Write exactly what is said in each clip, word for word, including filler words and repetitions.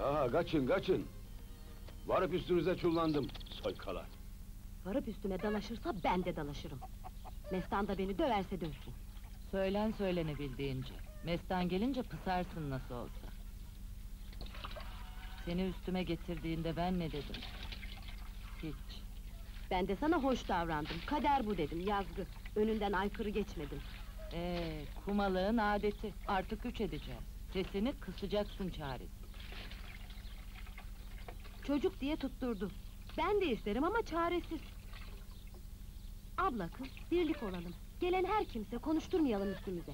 Aha, kaçın, kaçın! Varıp üstünüze çullandım, soykalar! Varıp üstüme dalaşırsa ben de dalaşırım. Mestan da beni döverse dövsün. Söylen söylenebildiğince. Mestan gelince pısarsın nasıl olsa. Seni üstüme getirdiğinde ben ne dedim? Hiç. Ben de sana hoş davrandım, kader bu dedim, yazgı. Önünden aykırı geçmedim. Ee, kumalığın adeti, artık üç edeceğiz. Sesini kısacaksın çaresiz. Çocuk diye tutturdu. Ben de isterim ama çaresiz. Abla kız, birlik olalım. Gelen her kimse konuşturmayalım üstümüze.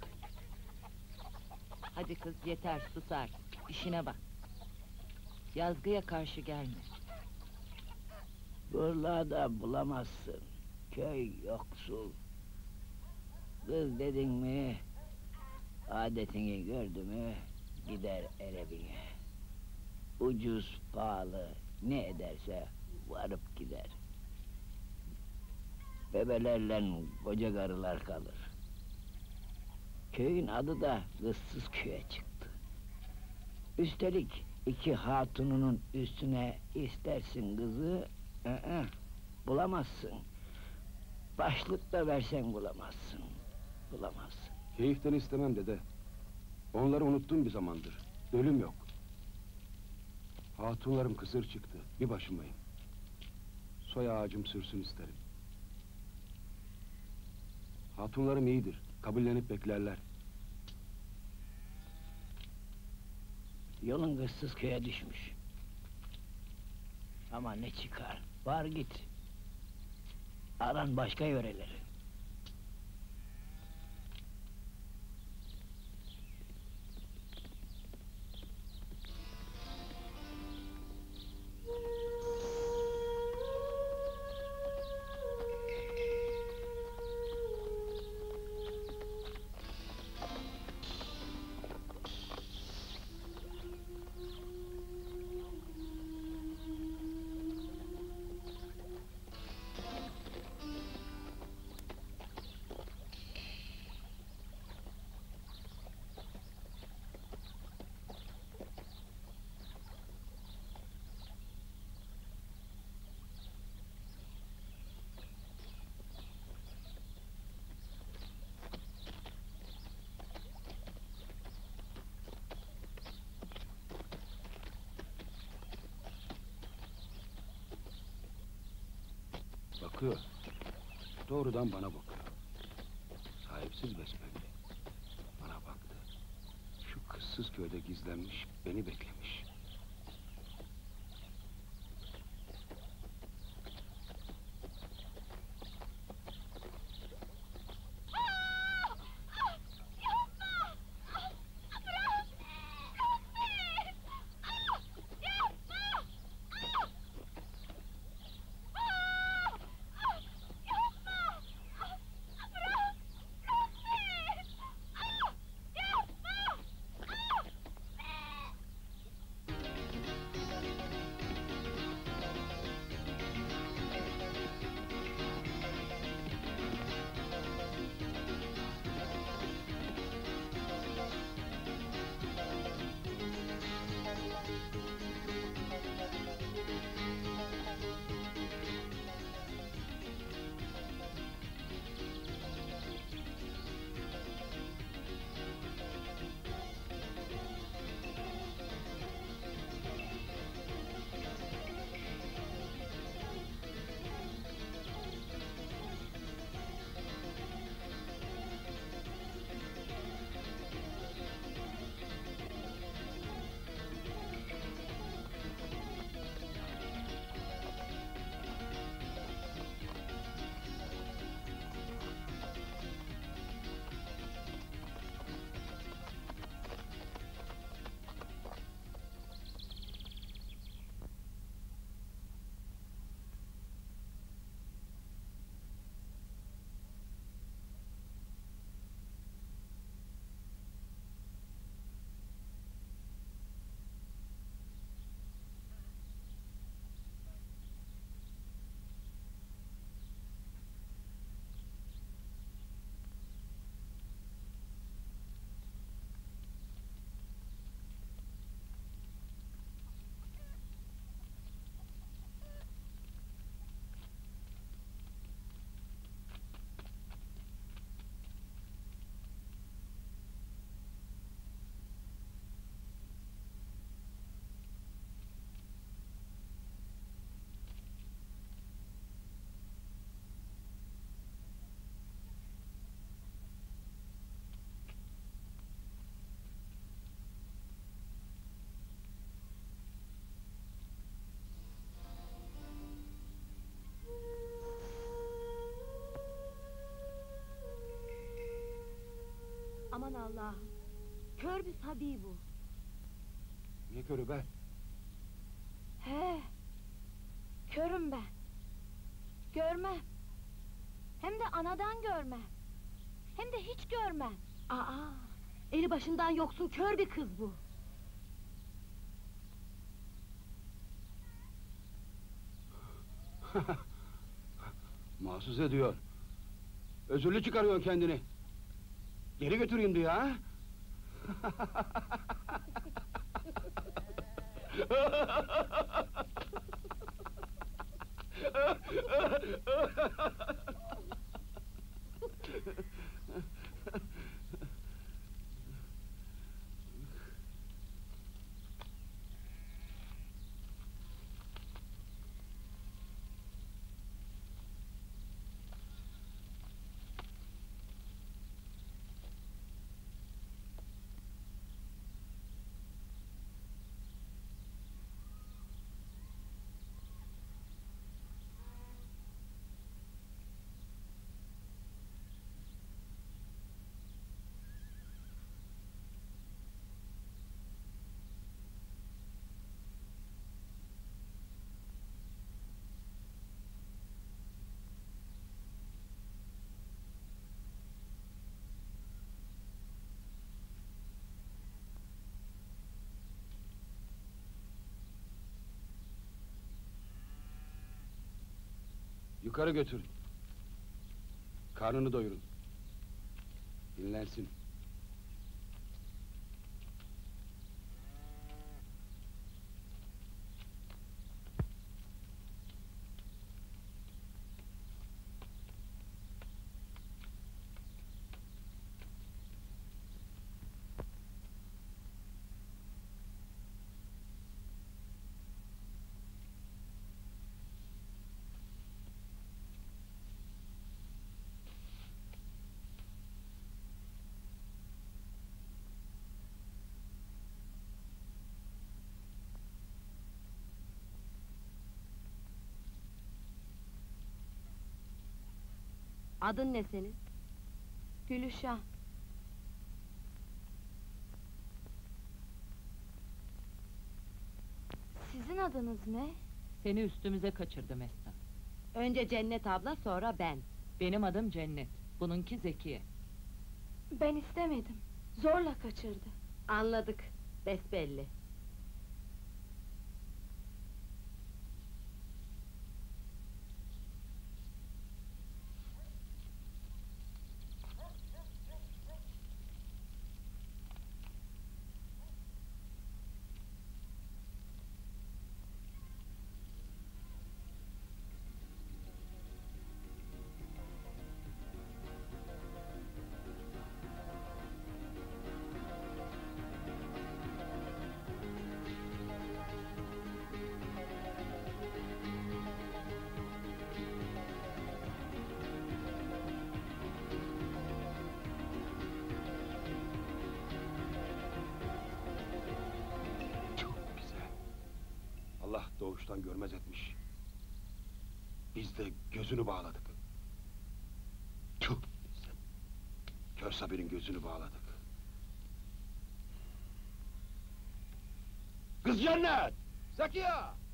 Hadi kız yeter, sus artık, işine bak. Yazgıya karşı gelme. Buralarda bulamazsın. Köy yoksul. Kız dedin mi, adetini gördü mü, gider erebine. Ucuz, pahalı, ne ederse varıp gider. Bebelerle koca karılar kalır. Köyün adı da kızsız köye çıktı. Üstelik iki hatununun üstüne istersin kızı, ı-ı, bulamazsın. Başlık da versen bulamazsın, bulamazsın. Keyiften istemem dede. Onları unuttum bir zamandır. Ölüm yok. Hatunlarım kısır çıktı, bir başımayım. Soy ağacım sürsün isterim. Hatunlarım iyidir, kabullenip beklerler. Yolun kızsız köye düşmüş. Ama ne çıkar, var git. Aran başka yöreleri. Bakıyor. Doğrudan bana bakıyor. Sahipsiz besbelli. Bana baktı. Şu kızsız köyde gizlenmiş, beni beklemiş. Aman Allah'ım! Kör bir sabi bu! Ne körü be? He, körüm ben. Görmem. Hem de anadan görmem. Hem de hiç görmem. Aa! Eli başından yoksun kör bir kız bu! Mahsus ediyor. Özürlü çıkarıyorsun kendini. Geri götüreyim diyor ha? Yukarı götürün. Karnını doyurun. Dinlensin. Adın ne senin? Gülüşah. Sizin adınız ne? Seni üstümüze kaçırdı Mestan. Önce Cennet abla, sonra ben. Benim adım Cennet, bununki Zekiye. Ben istemedim. Zorla kaçırdı. Anladık, besbelli. Allah doğuştan görmez etmiş. Biz de gözünü bağladık. Tüh! Kör Sabir'in gözünü bağladık. Kız Cennet! Zekiye!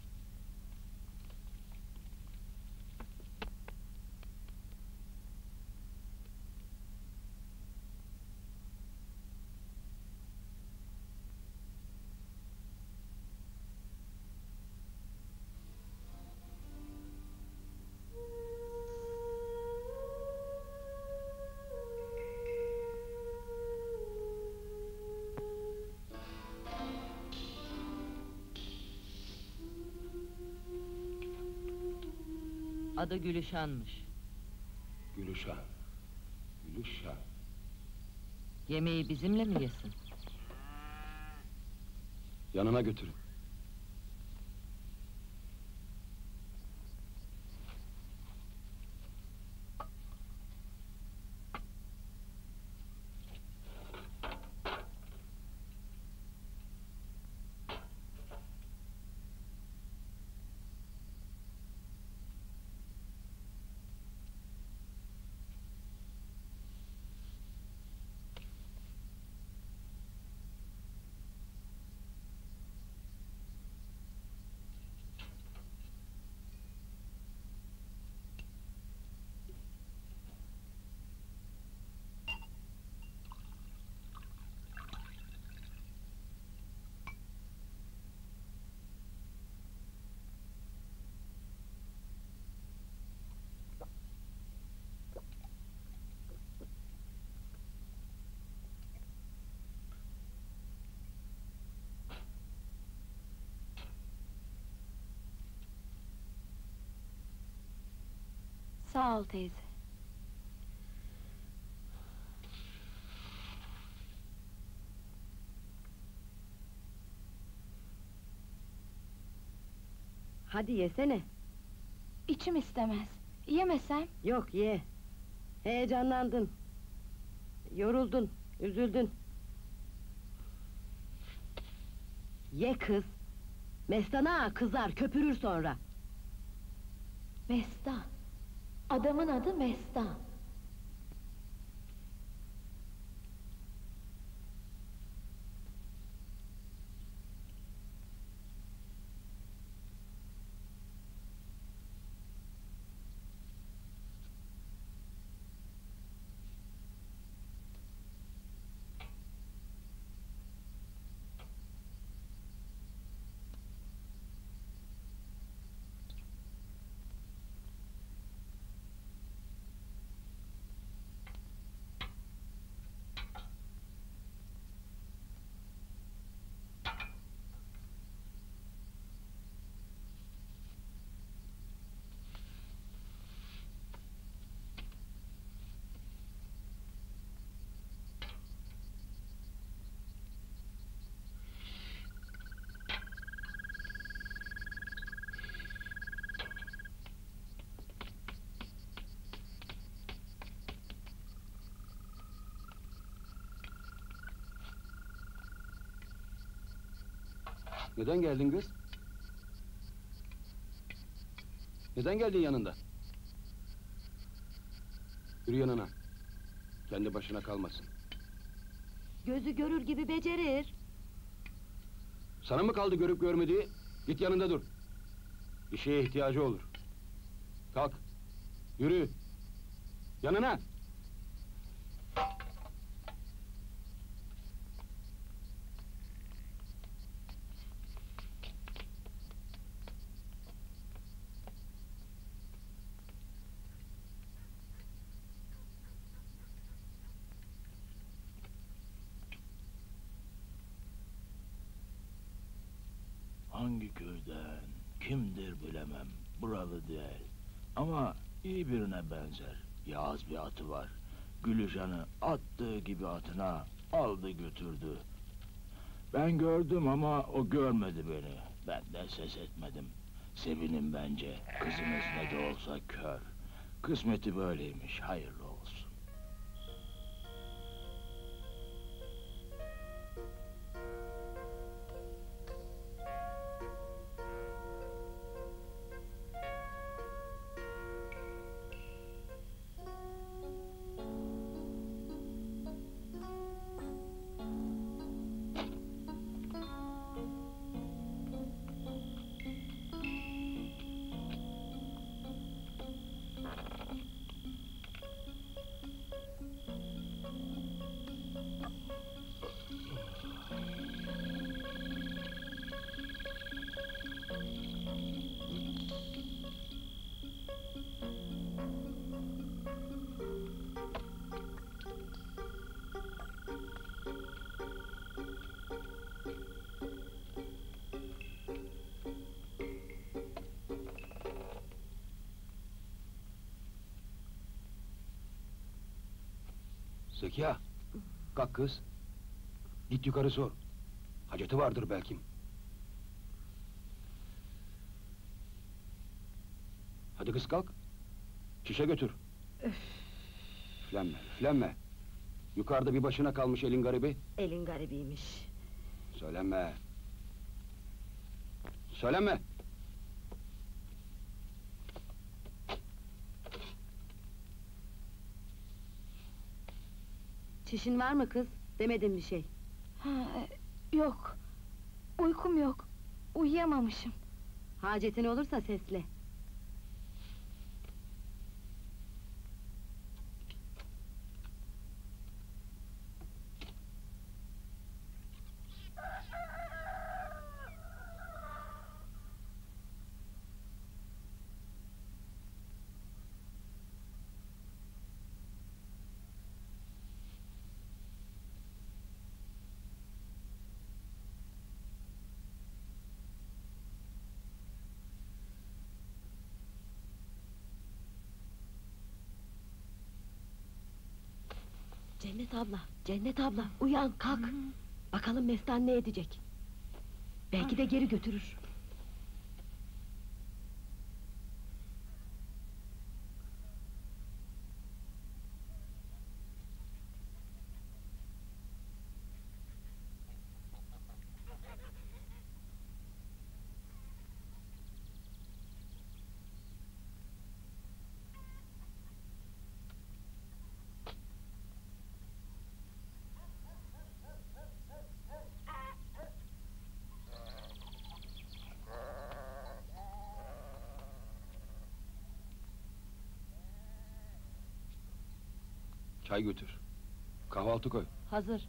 Adı Gülüşan'mış. Gülüşah. Gülüşah. Yemeği bizimle mi yesin? Yanına götürün. Sağ ol teyze. Hadi yesene. İçim istemez. Yemesem? Yok ye. Heyecanlandın. Yoruldun, üzüldün. Ye kız. Mestana kızar, köpürür sonra. Mestan. Adamın adı Mestan. Neden geldin kız? Neden geldin yanında? Yürü yanına. Kendi başına kalmasın. Gözü görür gibi becerir. Sana mı kaldı görüp görmediği? Git yanında dur. Bir şeye ihtiyacı olur. Kalk. Yürü. Yanına. Hangi köyden, kimdir bilemem, buralı değil. Ama iyi birine benzer, yağız bir atı var. Gülüşan'ı attığı gibi atına aldı götürdü. Ben gördüm ama o görmedi beni. Ben de ses etmedim. Sevinin bence, kızımız ne de olsa kör. Kısmeti böyleymiş, hayırlı olsun. Zekiya. Kalk kız. Git yukarı sor. Haceti vardır belki. Hadi kız kalk. Çişe götür. Üflenme, üflenme. Yukarıda bir başına kalmış elin garibi. Elin garibiymiş. Söylenme. Söylenme. Çişin var mı kız? Demedim bir şey. Ha, e, yok. Uykum yok. Uyuyamamışım. Hacetin olursa sesle. Cennet abla, Cennet abla, uyan, kalk! Bakalım Mestan ne edecek? Belki de geri götürür. Çay götür. Kahvaltı koy. Hazır.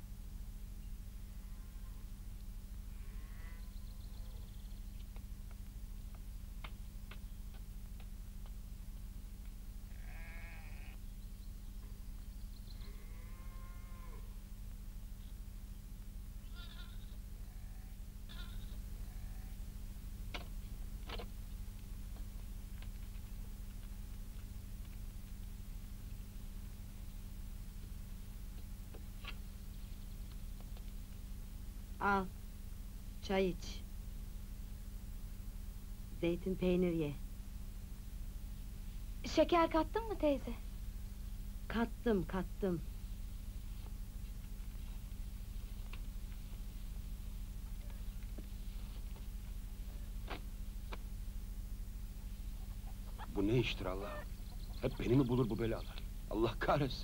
Al, çay iç. Zeytin peynir ye. Şeker kattın mı teyze? Kattım, kattım. Bu ne iştir Allah? Hep beni mi bulur bu belalar? Allah kahretsin!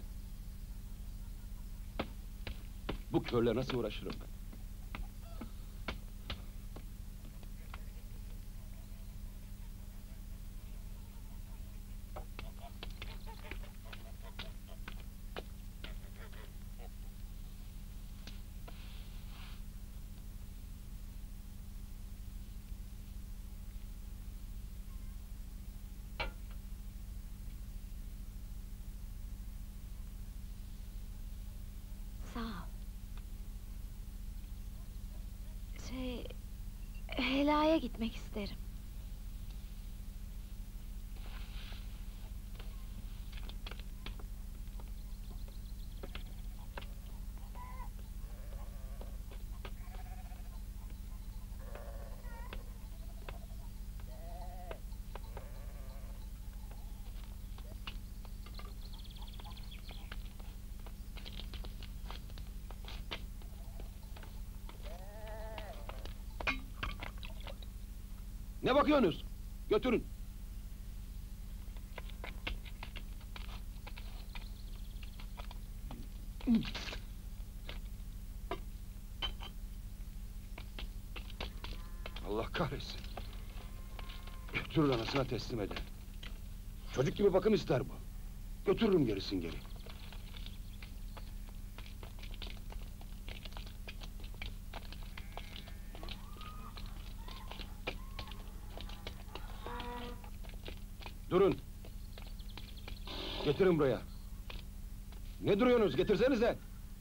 Bu körle nasıl uğraşırım ben? Sağ ol. Şey... Helaya gitmek isterim. Ne bakıyorsunuz? Götürün. Allah kahretsin. Götürün anasına teslim eder. Çocuk gibi bakım ister bu. Götürürüm gerisin geri. Durun. Getirin buraya. Ne duruyorsunuz? Getirsenize.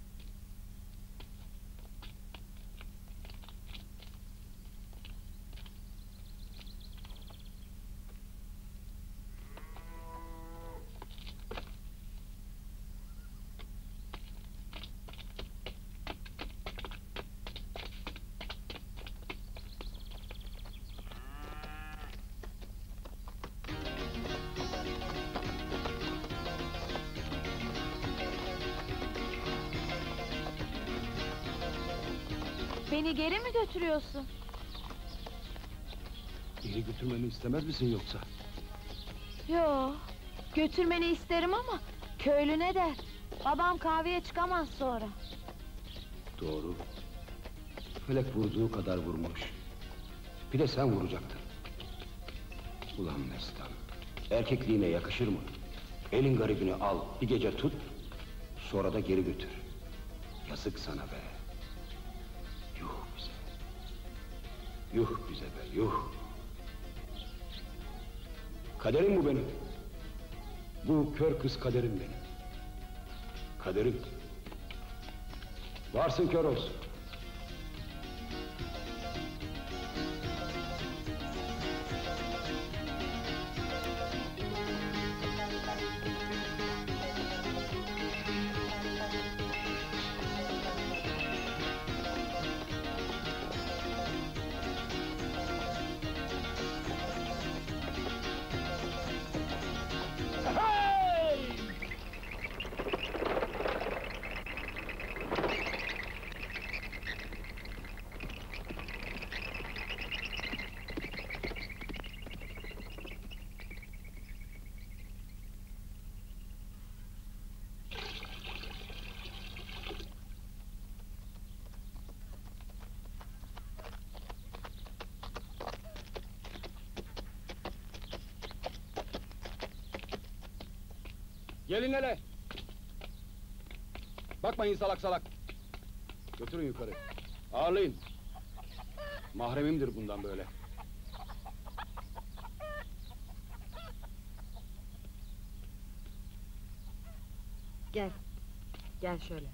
Beni geri mi götürüyorsun? Geri götürmemi istemez misin yoksa? Yo, götürmeni isterim ama köylü ne der? Babam kahveye çıkamaz sonra. Doğru. Felek vurduğu kadar vurmuş. Bir de sen vuracaktın. Ulan Mestan, erkekliğine yakışır mı? Elin garibini al, bir gece tut, sonra da geri götür. Yazık sana be. Yuh bize. Yuh bize be, yuh. Kaderim bu benim. Bu kör kız kaderim benim. Kaderim. Varsın kör olsun. Gelin hele! Bakmayın salak salak! Götürün yukarı. Ağırlayın. Mahremimdir bundan böyle. Gel. Gel şöyle.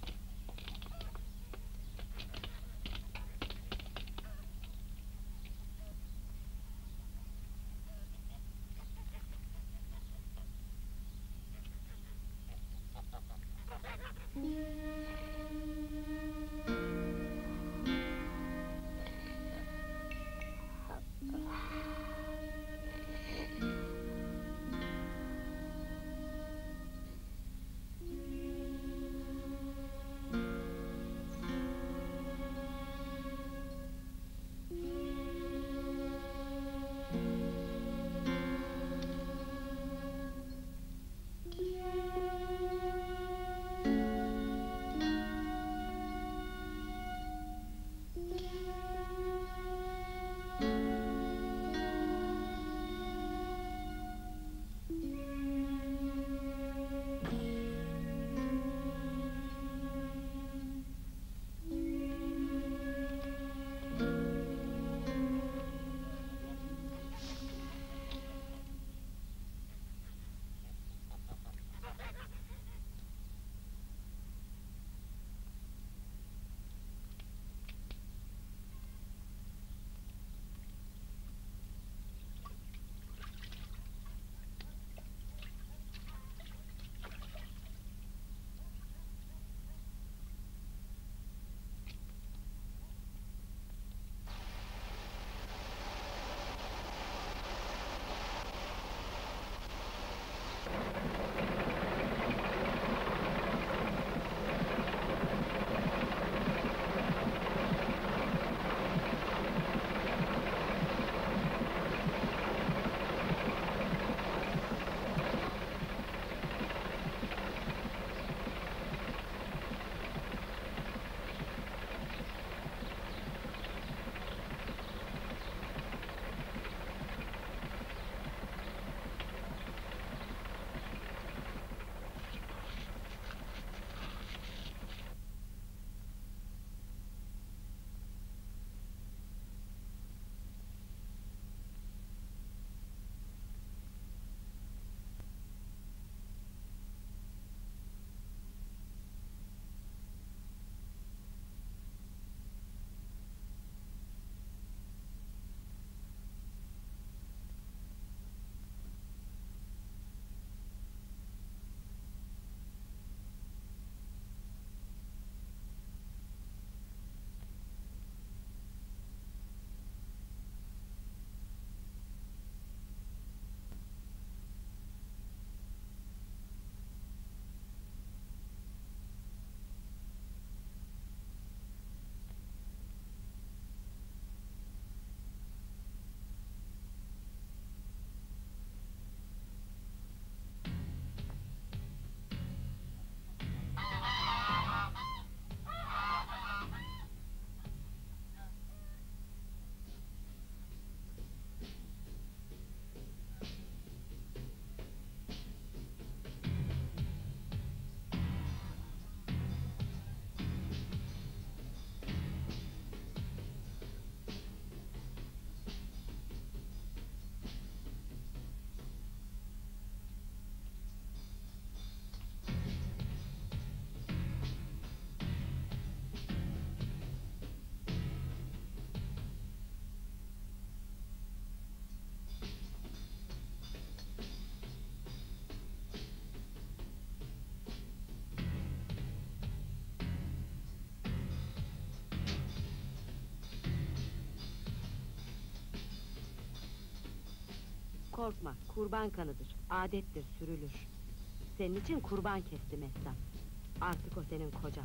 Korkma, kurban kanıdır, adettir, sürülür. Senin için kurban kesti Mestan. Artık o senin kocan.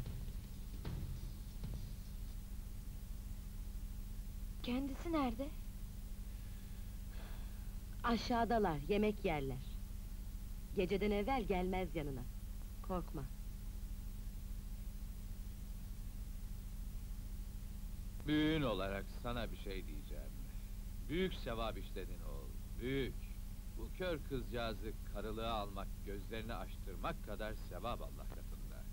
Kendisi nerede? Aşağıdalar, yemek yerler. Geceden evvel gelmez yanına. Korkma. Büyüğün olarak sana bir şey diyeceğim. Büyük sevap işledin oğul, büyük. Bu kör kızcağızı karılığa almak, gözlerini açtırmak kadar sevap Allah katında.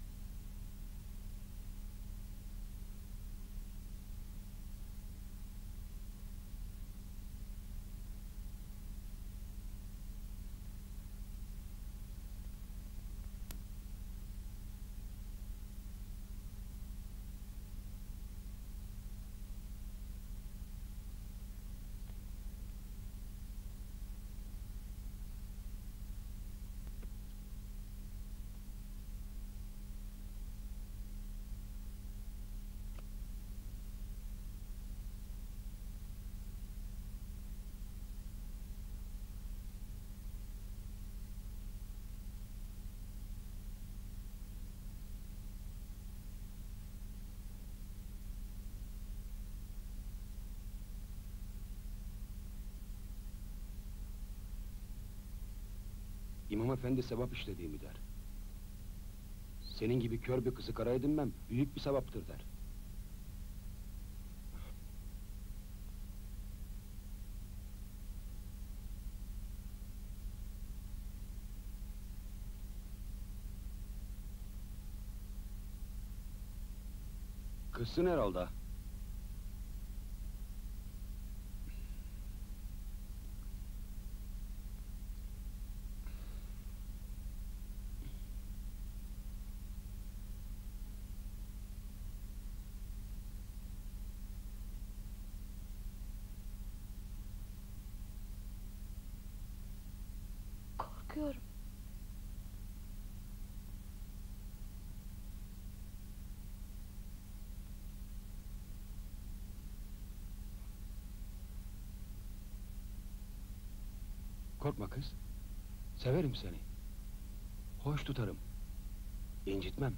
İmam efendi sevap işlediğimi der. Senin gibi kör bir kızı kara edinmem büyük bir sevaptır der. Kızsın herhalde. Korkuyorum. Korkma kız. Severim seni. Hoş tutarım. İncitmem.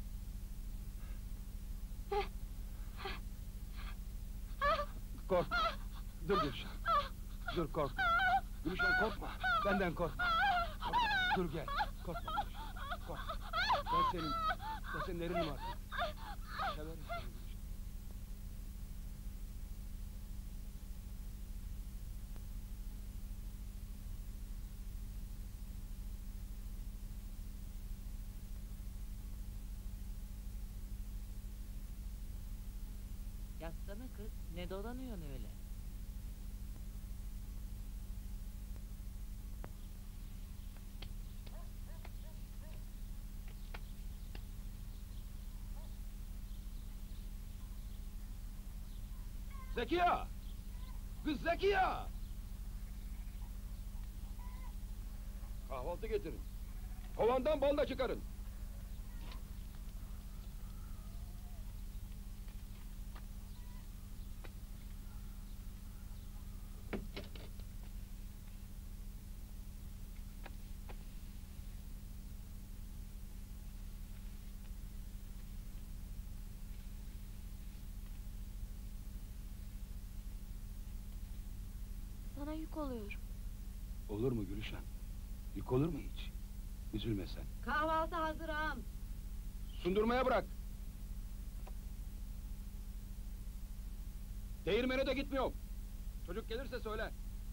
Korkma. Dur Gülşen. Dur korkma. Gülşen korkma. Benden korkma. Korkma. Dur gel. Korkma Gülşen. Korkma. Ben senin, ben senin erinim artık. Severim seni Gülşen. Yatsana kız, ne dolanıyorsun öyle? Zekiye! Kız Zekiye! Kahvaltı getirin. Kovandan bal da çıkarın. Sana yük oluyorum. Olur mu Gülşen? Yük olur mu hiç? Üzülme sen. Kahvaltı hazır ağam. Sundurmaya bırak. Değirmene de gitmiyorum. Çocuk gelirse söyle.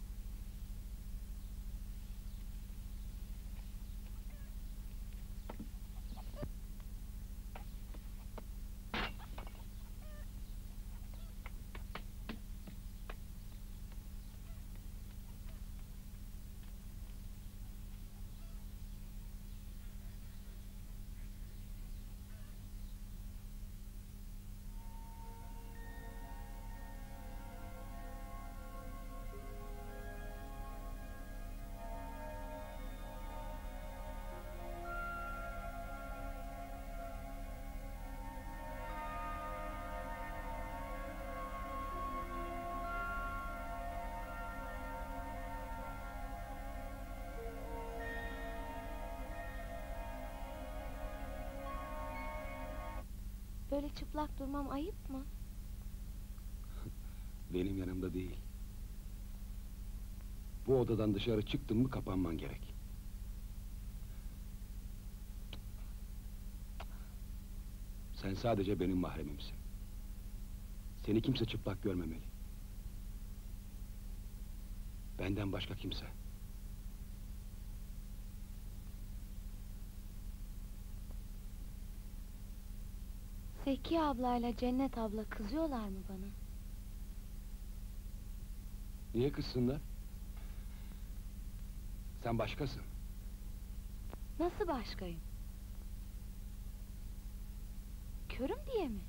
Böyle çıplak durmam ayıp mı? Benim yanımda değil. Bu odadan dışarı çıktın mı kapanman gerek. Sen sadece benim mahremimsin. Seni kimse çıplak görmemeli. Benden başka kimse. Zeki ablayla Cennet abla kızıyorlar mı bana? Niye kızsınlar? Sen başkasın. Nasıl başkayım? Körüm diye mi?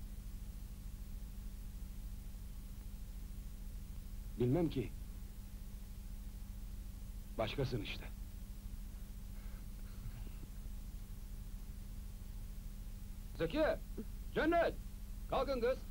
Bilmem ki. Başkasın işte. Zekiye! Cennet! Kalkın kız!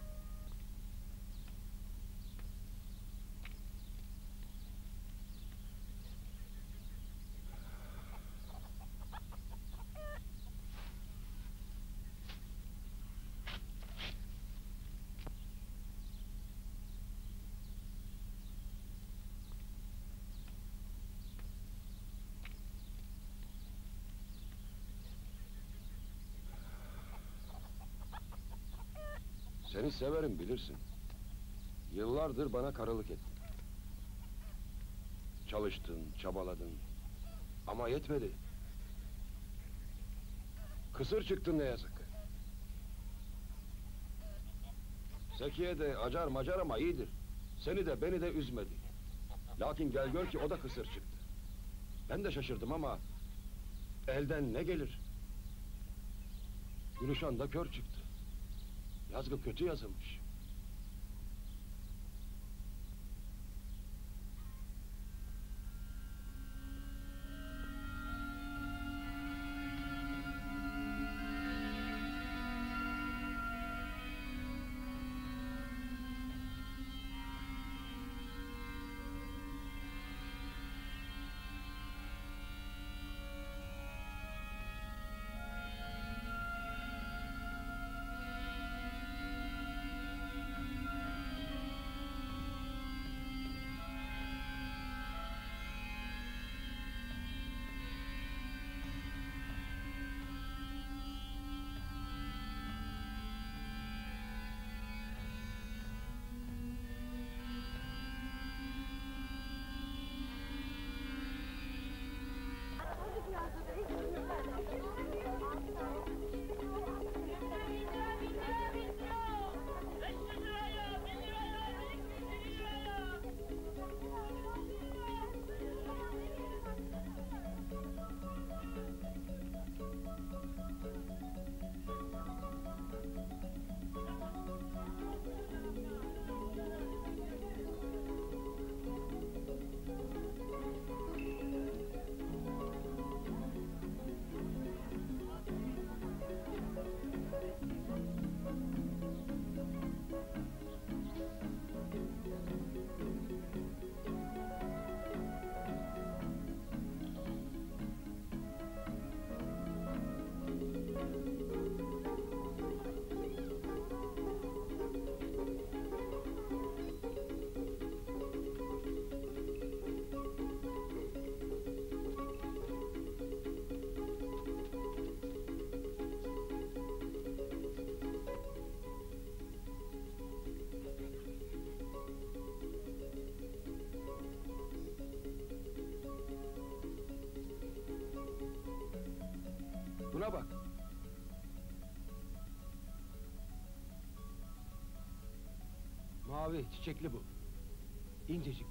Seni severim bilirsin. Yıllardır bana karılık ettin. Çalıştın, çabaladın. Ama yetmedi. Kısır çıktın ne yazık. Zekiye de acar macar ama iyidir. Seni de beni de üzmedi. Lakin gel gör ki o da kısır çıktı. Ben de şaşırdım ama elden ne gelir? Gülüşan da kör çıktı. Yazgı kötü yazılmış. Buna bak. Mavi, çiçekli bu. İncecik.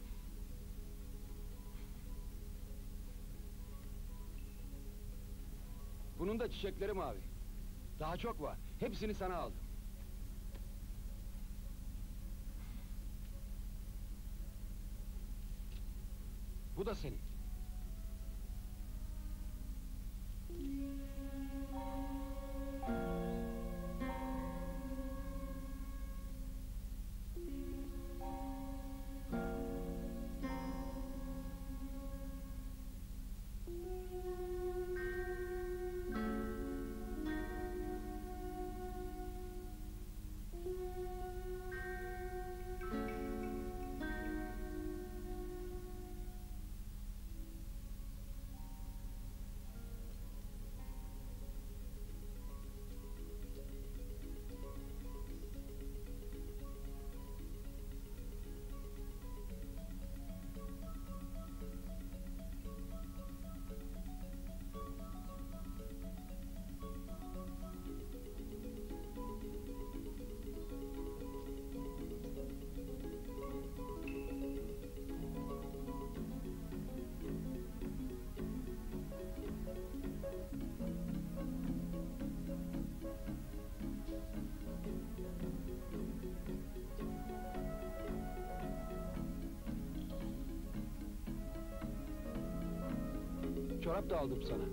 Bunun da çiçekleri mavi. Daha çok var. Hepsini sana aldım. Bu da senin. Çorap da aldım sana.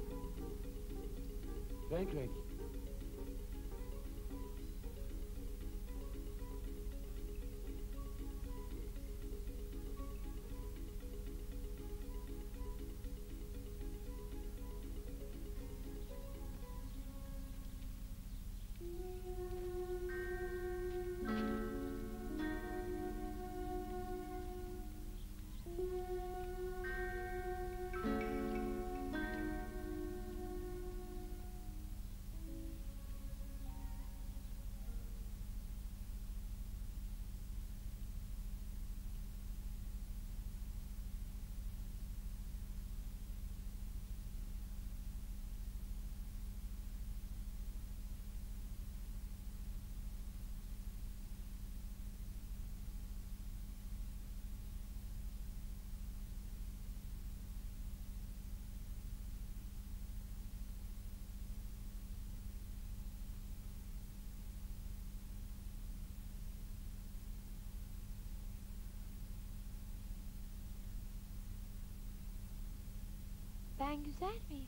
Renk renk. Ben güzel miyim?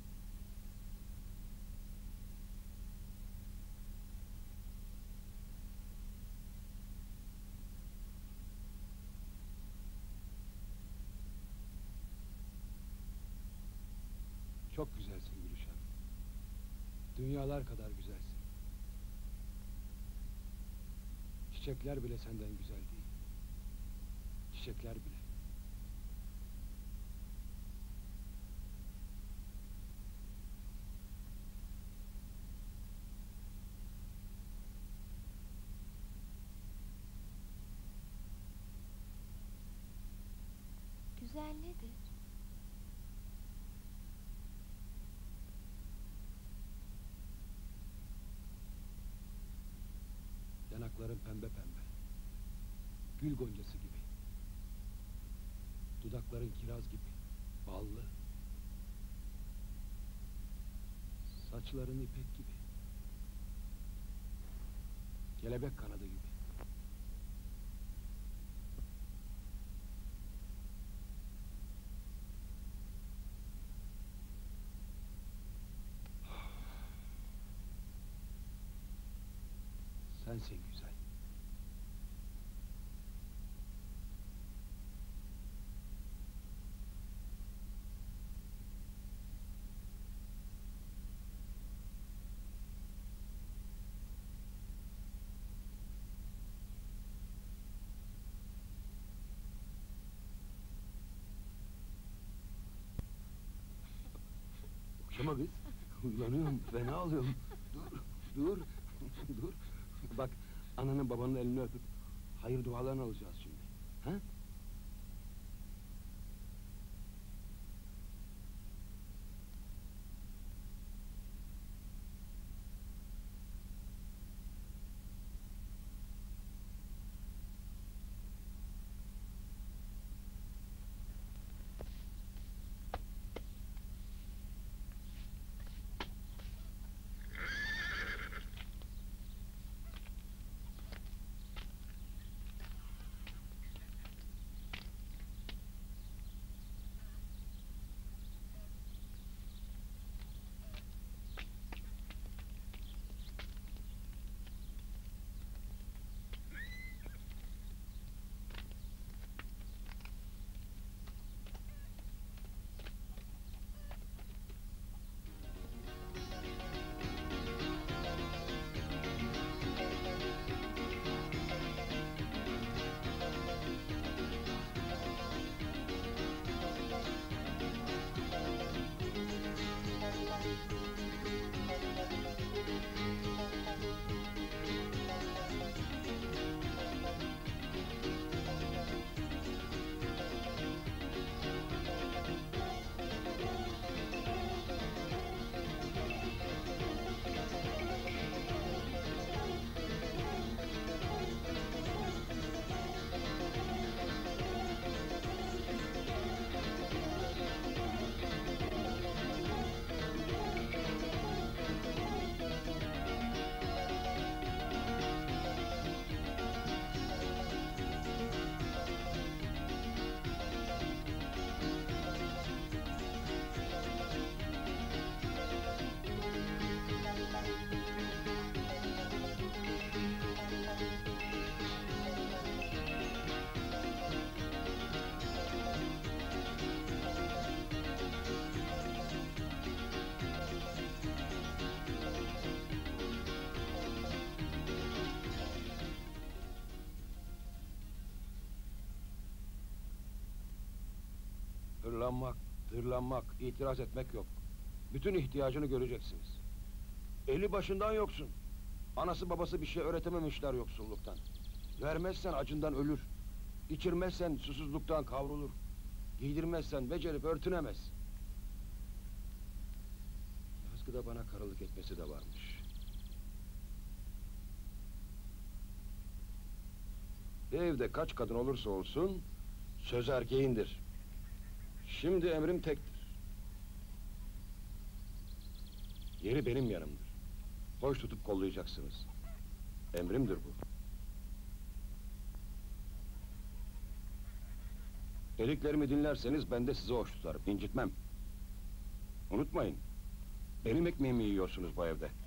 Çok güzelsin Gülüşen. Dünyalar kadar güzelsin. Çiçekler bile senden güzel değil. Çiçekler bile. Güzel nedir? Yanakların pembe pembe. Gül goncası gibi. Dudakların kiraz gibi. Ballı. Saçların ipek gibi. Kelebek kanadı gibi. Sensin güzel. Okşama kız. Uylanıyorum, fena oluyorum. Dur, dur, dur. Bak, ananın babanın elini öpüp hayır dualarını alacağız şimdi. Ha? Arlanmak, tırlanmak, itiraz etmek yok. Bütün ihtiyacını göreceksiniz. Eli başından yoksun. Anası babası bir şey öğretememişler yoksulluktan. Vermezsen acından ölür. İçirmezsen susuzluktan kavrulur. Giydirmezsen becerip örtünemez. Yazgıda bana karılık etmesi de varmış. Evde kaç kadın olursa olsun söz erkeğindir. Şimdi emrim tektir. Yeri benim yanımdır. Hoş tutup kollayacaksınız. Emrimdir bu. Dediklerimi dinlerseniz ben de sizi hoş tutarım, incitmem. Unutmayın, benim ekmeğimi yiyorsunuz bu evde.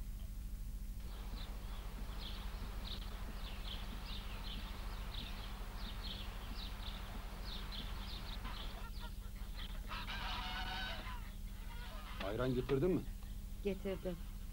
Ayran getirdin mi? Getirdim.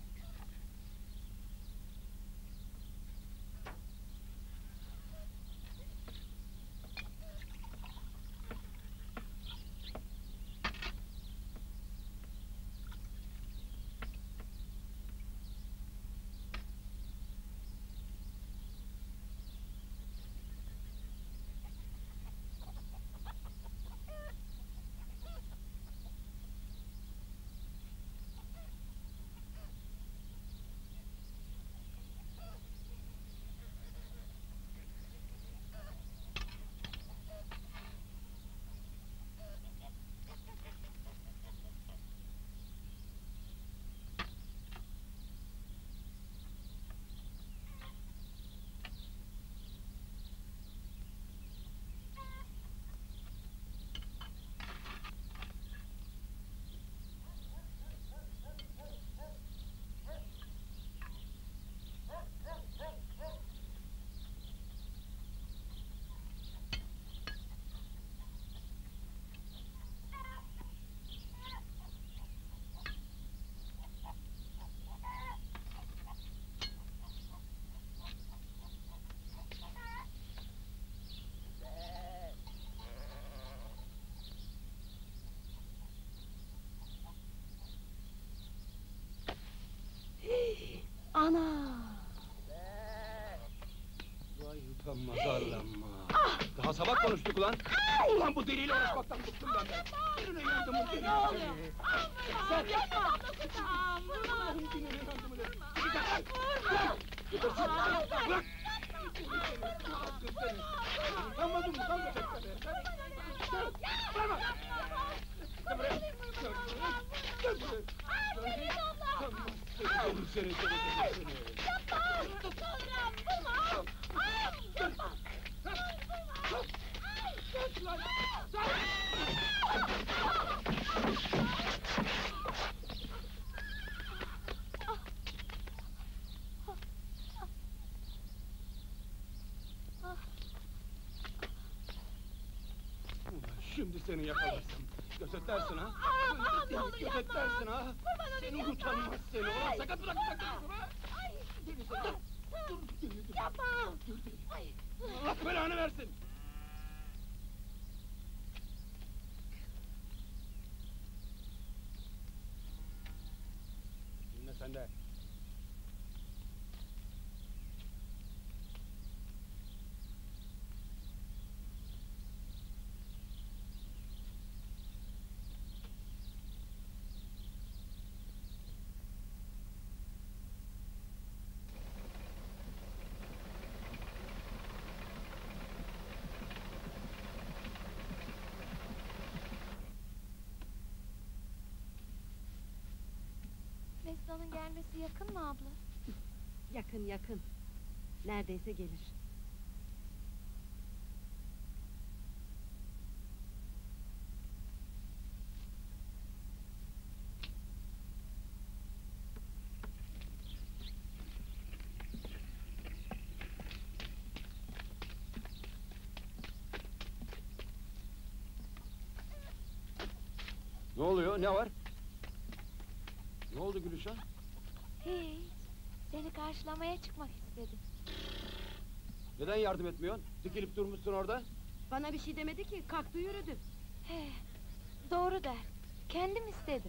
Ana! Vay utanmaz arlanma. Daha sabah konuştuk ulan. Ulan bu deliyle uğraşmaktan bıktım ben de. Birine yandım o deli. Sen! Allah'ım dinle yandımı de. Yetersin! Bırak! Utanmadın mı? Utanmayacak tabii. Gel! Bırakma! Gel buraya! Gel buraya! Gel buraya! Utanmaz seni, seni, seni, seni, seni! Şimdi seni yakalarsam gözetlersin ha? Gözetlersin ha? Seni utanmaz seni ulan sakat bırak sakın ha? Deli seni! Dur deli dur! Yapma! Dur deli! Allah belanı versin! Dinle sen de! Mesna'nın gelmesi yakın mı abla? Yakın yakın. Neredeyse gelir. Ne oluyor? Ne var? Ne oldu Gülüşen? Hiç. Seni karşılamaya çıkmak istedim. Neden yardım etmiyorsun? Dikilip durmuşsun orada. Bana bir şey demedi ki, kalktı yürüdü. He, Doğru der. Kendim istedim.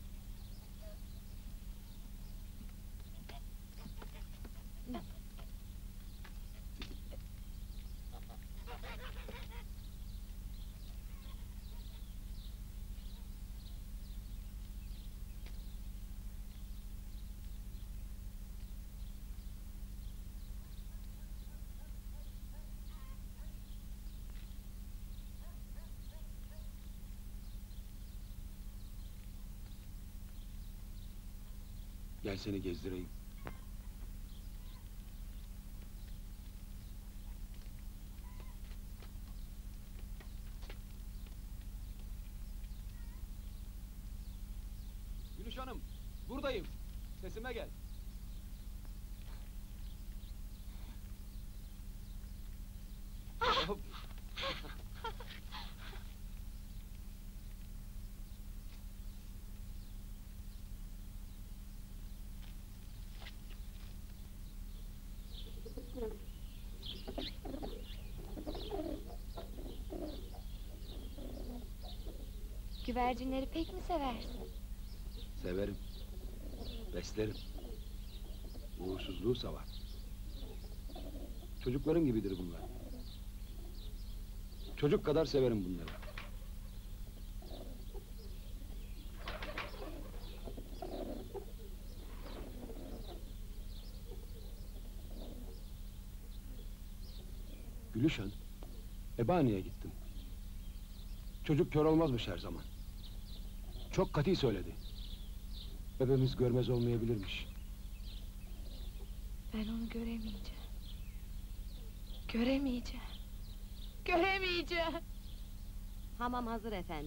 Gel seni gezdireyim. Gülüş Hanım, buradayım. Sesime gel. Hop. Güvercinleri pek mi seversin? Severim. Beslerim. Uğursuzluğu savar. Çocuklarım gibidir bunlar. Çocuk kadar severim bunları. Gülüşen, Ebani'ye gittim. Çocuk kör olmazmış her zaman. Çok kati söyledi. Ebemiz görmez olmayabilirmiş. Ben onu göremeyeceğim. Göremeyeceğim. Göremeyeceğim. Hamam hazır efendim.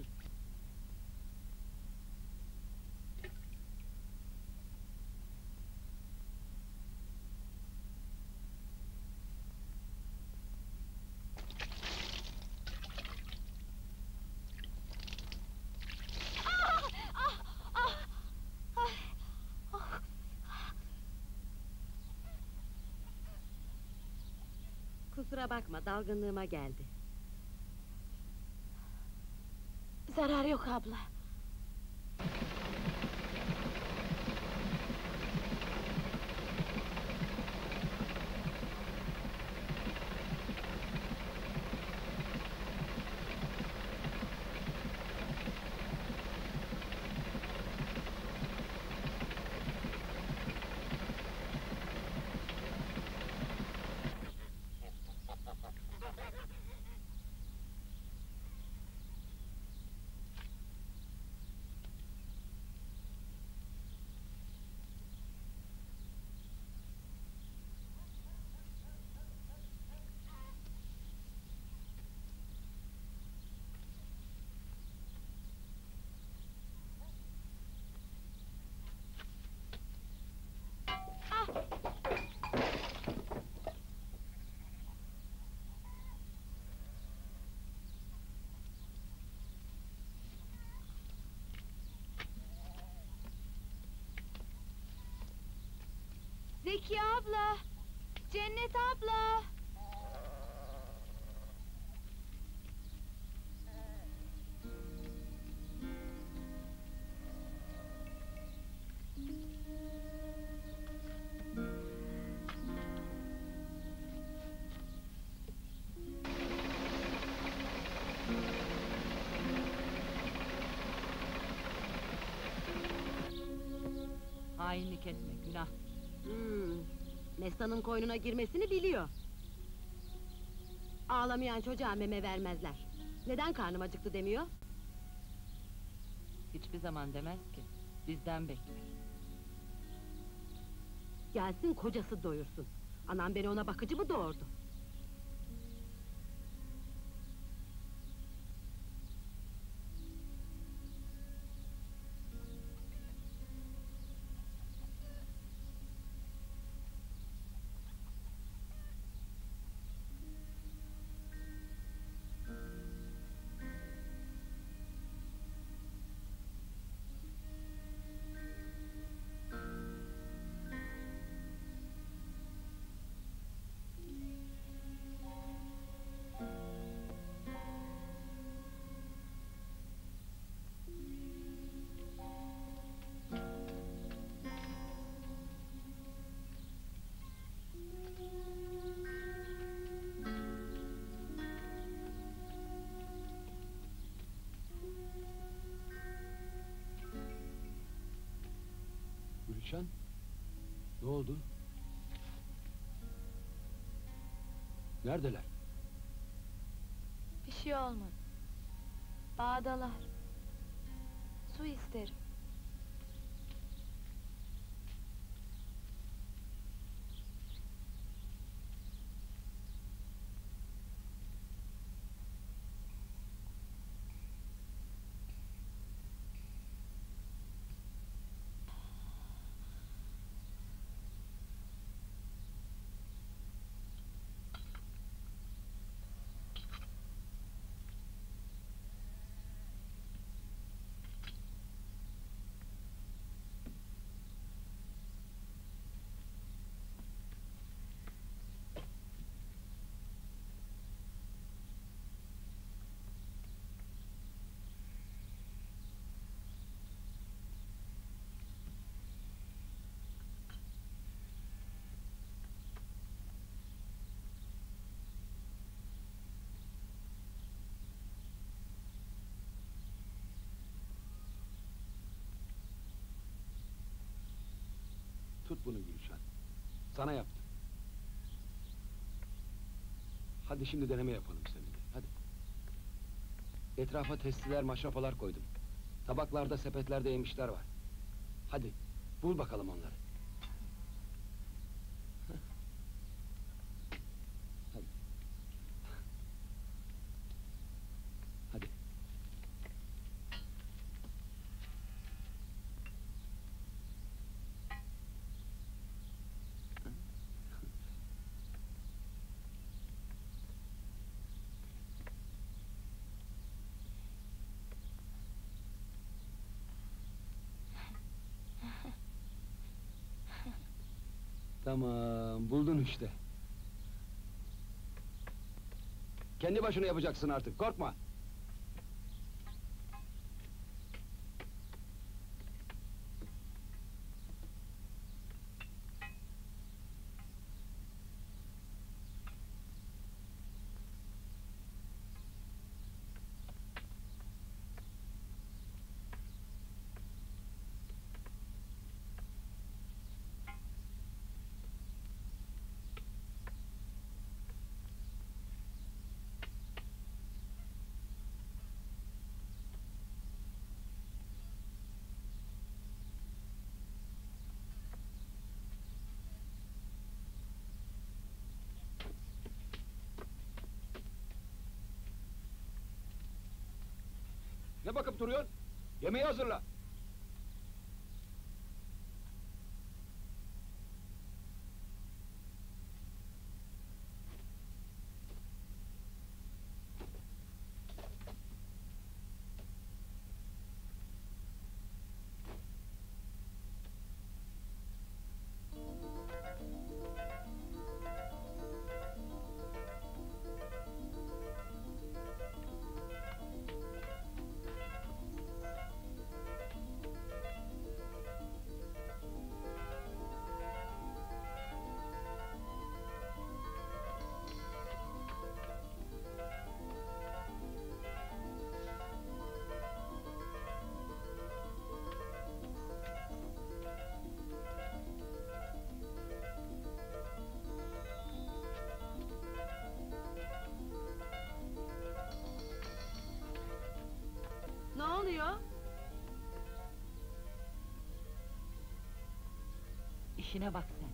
Kusura bakma, dalgınlığıma geldi. Zarar yok abla. Zeki abla! Cennet abla! Hainlik etme, günah. Hmm, Mesta'nın koynuna girmesini biliyor. Ağlamayan çocuğa meme vermezler. Neden karnım acıktı demiyor? Hiçbir zaman demez ki. Bizden bekler. Gelsin kocası doyursun. Anam beni ona bakıcı mı doğurdu? Gülşen, ne oldu? Neredeler? Bir şey olmadı. Bağdalar. Su isterim. Tut bunu Gülşen. Sana yaptım. Hadi şimdi deneme yapalım seninle. Hadi. Etrafa testiler, maşrapalar koydum. Tabaklarda, sepetlerde yemişler var. Hadi, bul bakalım onları. Heh. Hadi. Hadi. Tamam, buldun işte. Kendi başına yapacaksın artık, korkma. Ne bakıp duruyorsun? Yemeği hazırla. Ne oluyor? İşine bak sen.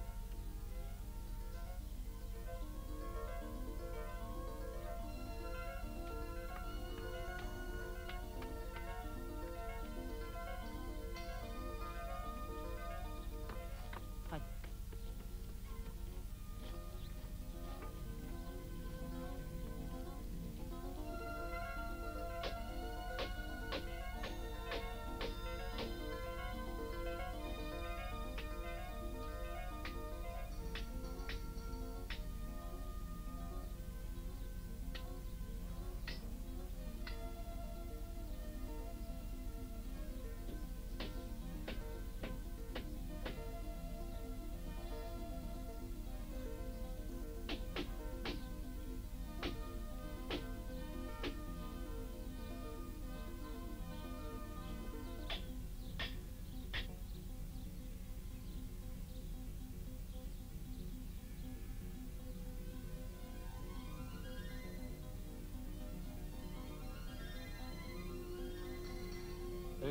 Hadi.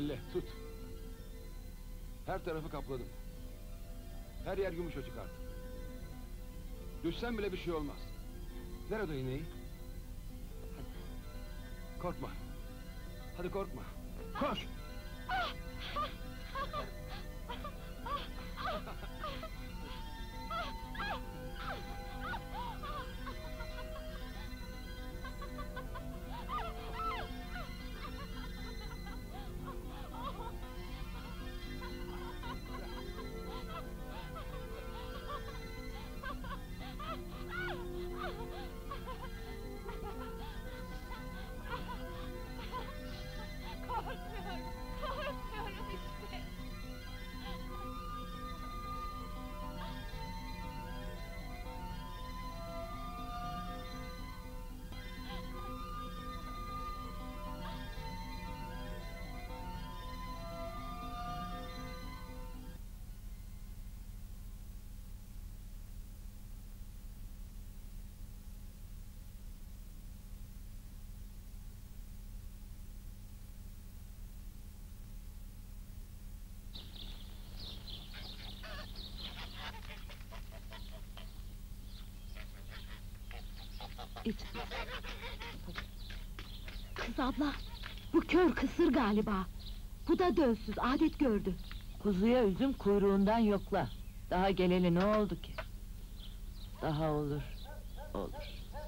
elle, tut. Her tarafı kapladım. Her yer yumuşacık artık. Düşsen bile bir şey olmaz. Ver o da iğneyi. Hadi. Korkma. Hadi korkma. Koş! Korkmuyorum, korkmuyorum işte. İç. Kız abla, bu kör kısır galiba. Bu da dölsüz, adet gördü. Kuzuya üzüm kuyruğundan yokla. Daha geleli ne oldu ki? Daha olur, olur.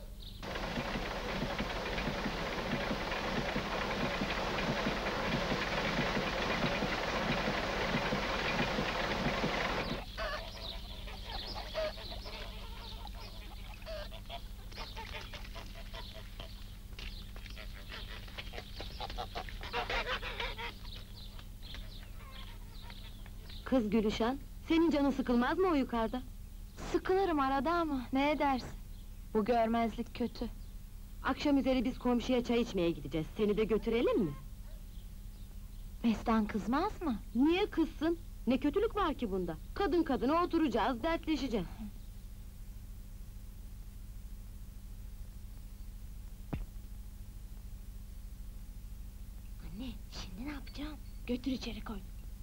Kız Gülüşen, senin canın sıkılmaz mı o yukarıda? Sıkılırım arada ama ne edersin? Bu görmezlik kötü. Akşam üzeri biz komşuya çay içmeye gideceğiz, seni de götürelim mi? Mestan kızmaz mı? Niye kızsın? Ne kötülük var ki bunda? Kadın kadına oturacağız, dertleşeceğiz. Anne, şimdi ne yapacağım? Götür içeri koy.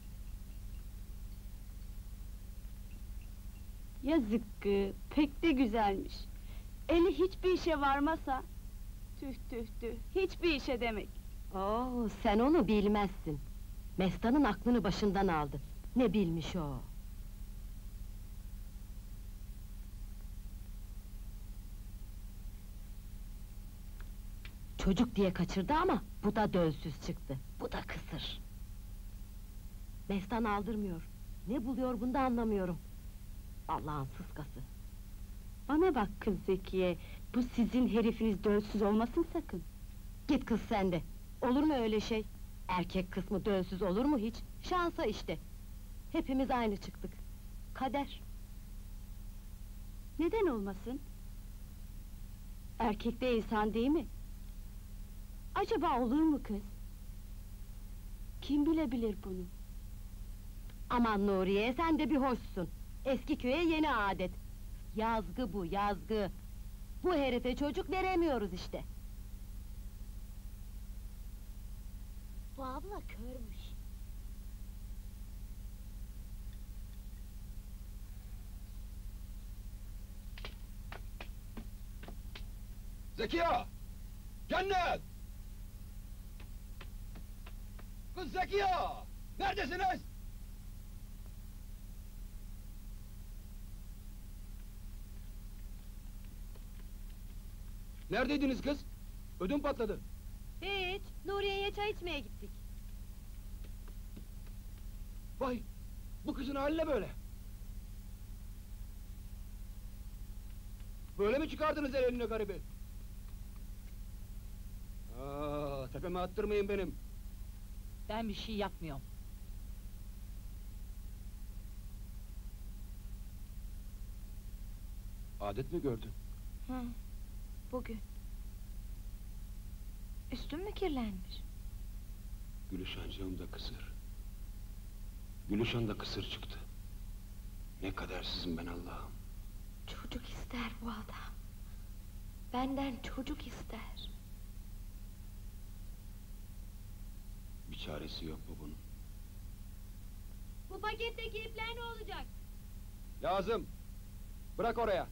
Yazık kız, pek de güzelmiş. Eli hiçbir işe varmasa... Tüh tüh tüh, hiçbir işe demek. Oo, sen onu bilmezsin. Mestan'ın aklını başından aldı. Ne bilmiş o? Çocuk diye kaçırdı ama bu da dölsüz çıktı. Bu da kısır. Mestan aldırmıyor. Ne buluyor bunda anlamıyorum. Allah'ın sıskası. Bana bak kız Zekiye, bu sizin herifiniz dölsüz olmasın sakın. Git kız sen de. Olur mu öyle şey? Erkek kısmı dölsüz olur mu hiç? Şansa işte. Hepimiz aynı çıktık. Kader. Neden olmasın? Erkek de insan değil mi? Acaba olur mu kız? Kim bilebilir bunu? Aman Nuriye, sen de bir hoşsun. Eski köye yeni adet. Yazgı bu, yazgı. Bu herife çocuk veremiyoruz işte. Bu abla körmüş. Zekiye! Cennet! Kız Zekiye! Neredesiniz? Neredeydiniz kız? Ödüm patladı. Hiç, Nuriye'ye çay içmeye gittik. Vay! Bu kızın hali ne böyle? Böyle mi çıkardınız el eline garibi? Aa, tepeme attırmayın benim. Ben bir şey yapmıyorum. Adet mi gördün? Hı, bugün. Üstün mü kirlenmiş? Gülüşancığım da kısır. Gülüşan da kısır çıktı. Ne kadersizim ben Allah'ım. Çocuk ister bu adam. Benden çocuk ister. Bir çaresi yok mu bunun? Bu paketteki ipler ne olacak? Lazım. Bırak oraya.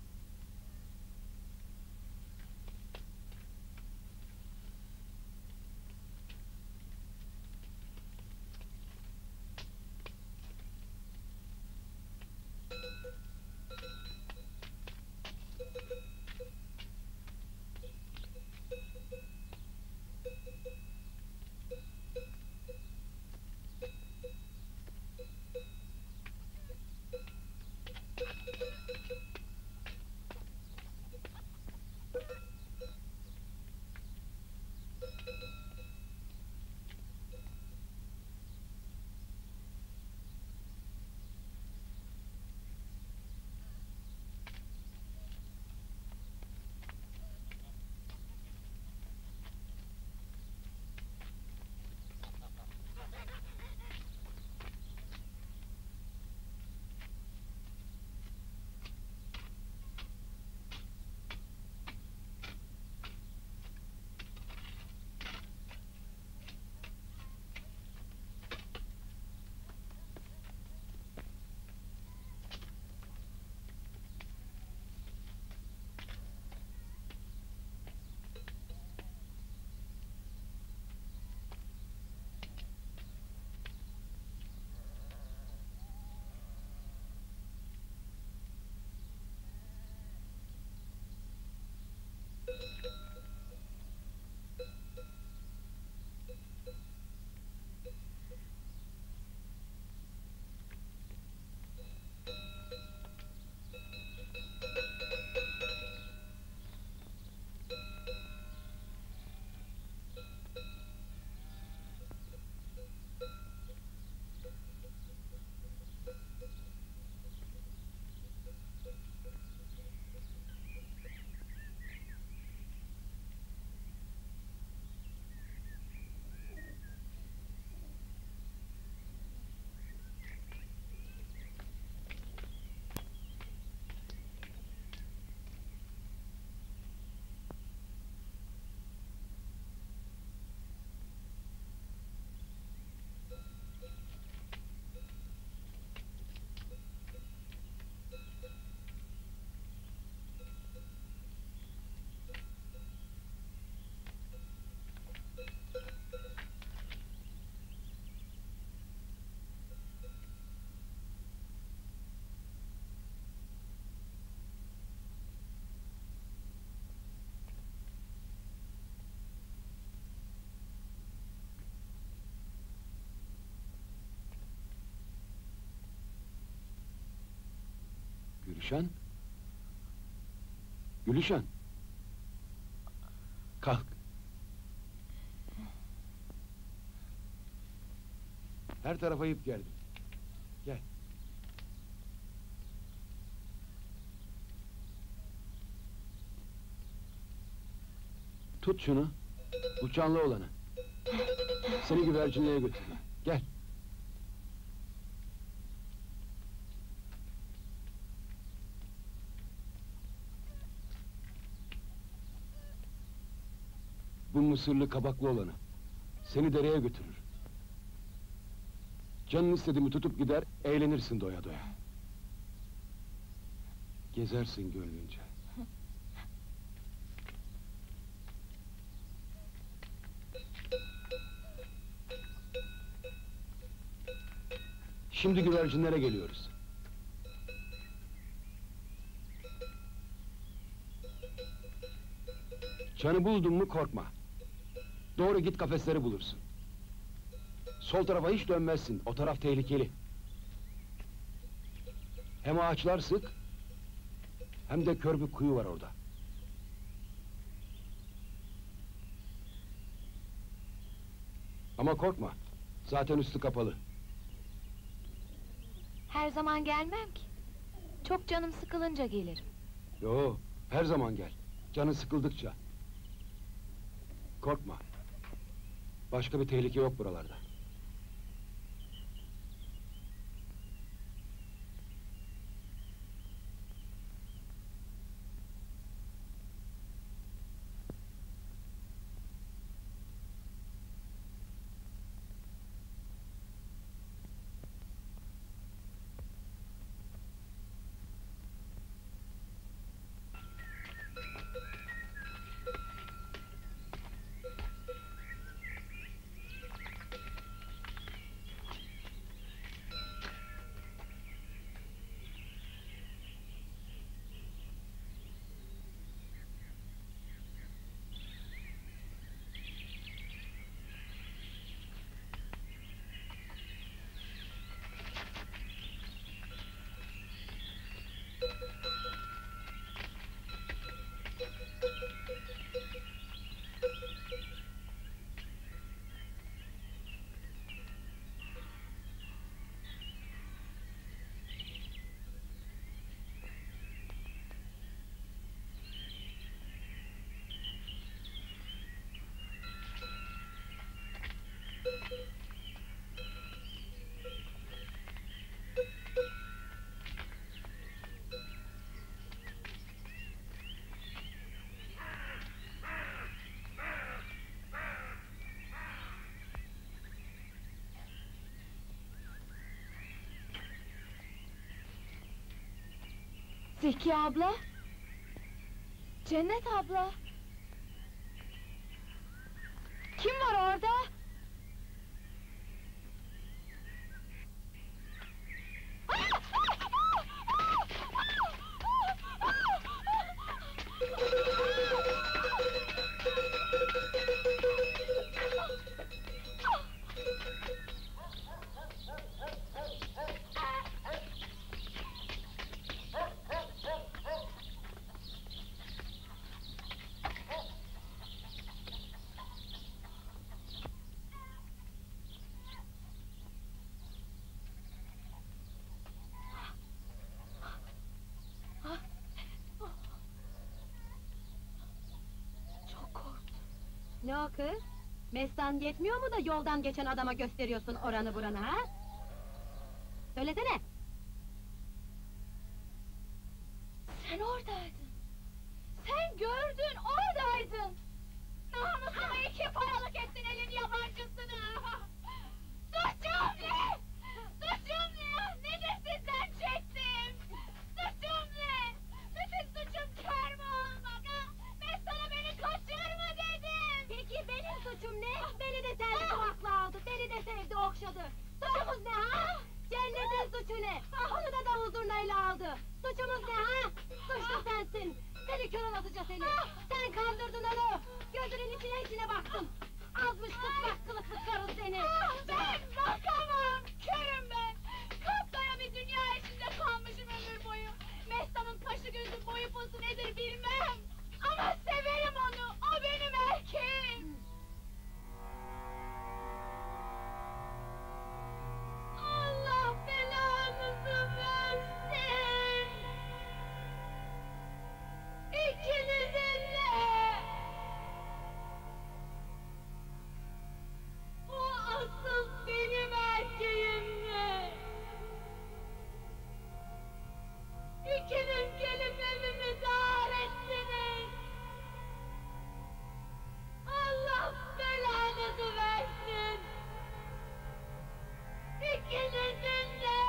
Gülüşen? Gülüşen! Kalk! Her tarafa ip gerdim. Gel. Tut şunu, bu canlı olanı. Seni güvercinliğe götüreyim. Gel. Bu mısırlı kabaklı olanı. Seni dereye götürür. Canın istediğimi tutup gider, eğlenirsin doya doya. Gezersin gönlünce. Şimdi güvercinlere geliyoruz. Çanı buldun mu korkma. Doğru git, kafesleri bulursun. Sol tarafa hiç dönmezsin, o taraf tehlikeli. Hem ağaçlar sık, hem de kör bir kuyu var orada. Ama korkma, zaten üstü kapalı. Her zaman gelmem ki. Çok canım sıkılınca gelirim. Yo, her zaman gel, canın sıkıldıkça. Korkma. Başka bir tehlike yok buralarda. Zeki abla? Cennet abla? Kim var orada? Ne o kız? Mestan yetmiyor mu da yoldan geçen adama gösteriyorsun oranı buranı ha? Söylesene! Sen oradaydın! Sen gördün, oradaydın! Namusuma iki paralık ettin elin yabancısını! Suçum ne? Suçum ne? Nedir sizden çektim? Suçum ne? Bütün suçum kör mü olmak? Ben sana beni kaçırma dedim! Peki benim suçum ne? Beni de sen kulakla aldı, beni de sevdi, okşadı! Suçumuz ne ha? Cennetin suçu ne? Onu da davul zurnayla aldı! Suçumuz ne ha? Suçlu sensin! Seni kör olasıca seni! Sen kandırdın onu! Gözünün içine içine baktın! Azmış kısmak kılıklı karı seni! Ben bakamam! Körüm ben! Kapkara bir dünya içinde kalmışım ömür boyu! Mestan'ın kaşı gözü boyu posu nedir bilmem! Ama severim onu! O benim erkeğim! Allah belanızı versin! İkinizin de! O asıl benim erkeğimdi! İkiniz gelip evimi dar ettiniz! Allah belanızı versin! İkinizin de!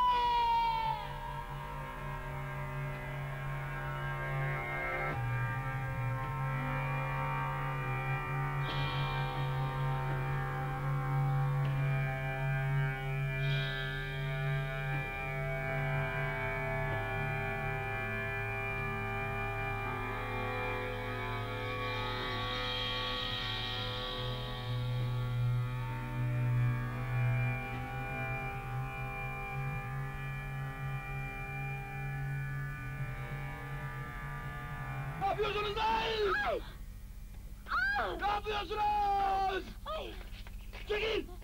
Ne yapıyorsunuz lan? Ay! Aa! Ne yapıyorsunuz? Ay! Çekil!